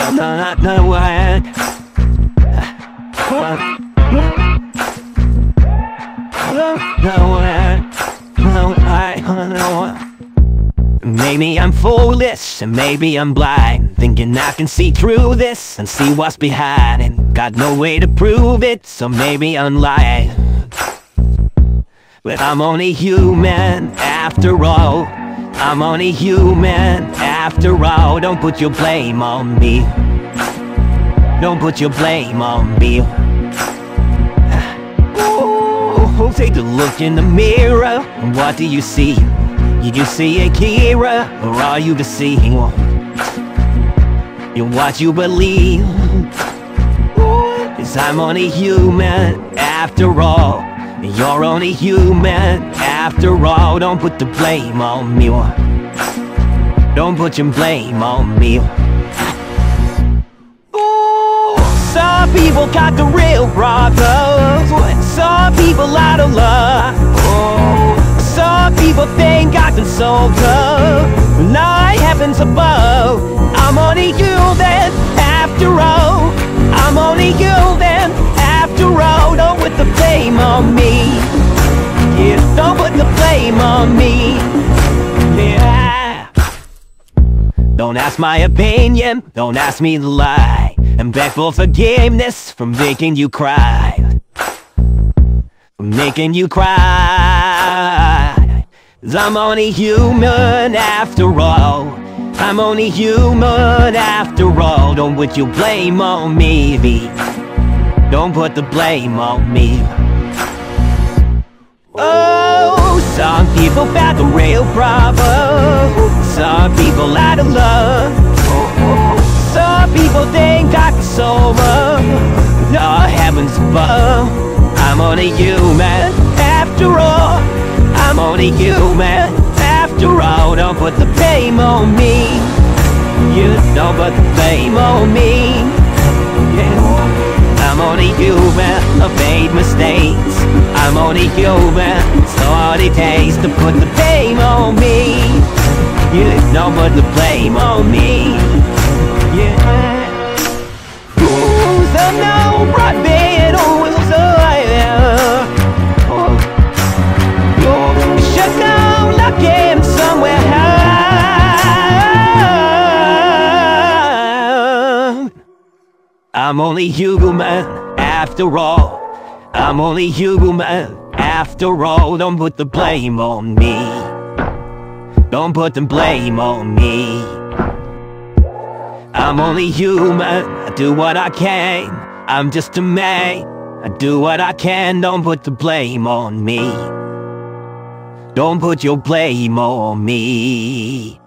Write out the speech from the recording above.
Maybe I'm foolish and maybe I'm blind, thinking I can see through this and see what's behind, and got no way to prove it, so maybe I'm lying. But I'm only human after all. I'm only human after all. Don't put your blame on me. Don't put your blame on me. Oh, take a look in the mirror. What do you see? Did you see a hero, or are you deceived? You're what you believe. 'Cause I'm only human after all. You're only human after all. Don't put the blame on me. Don't put your blame on me. Some people got the real problems. Some people out of love. Some people think I can solve them. Not heavens above. I'm only human after all. I'm only human after all. Don't put the blame on me. Yeah, don't put the blame on me. Yeah. Don't ask my opinion. Don't ask me to lie. And beg for forgiveness for making you cry. For making you cry. 'Cause I'm only human after all. I'm only human after all. Don't put your blame on me. Don't put the blame on me. Oh, some people found the real problem. Some people out of love. Some people think I can solve them. No heavens above. I'm only human after all. I'm only human after all. Don't put the blame on me. You don't put the blame on me. Yeah. I'm only human, I've made mistakes. I'm only human, it's all it takes to put the blame on me. You don't put the blame on me. Yeah. Who's the no right bed? Oh, it's should go looking somewhere high. I'm only human after all. I'm only human after all. Don't put the blame on me. Don't put the blame on me. I'm only human, I do what I can. I'm just a man, I do what I can. Don't put the blame on me. Don't put your blame on me.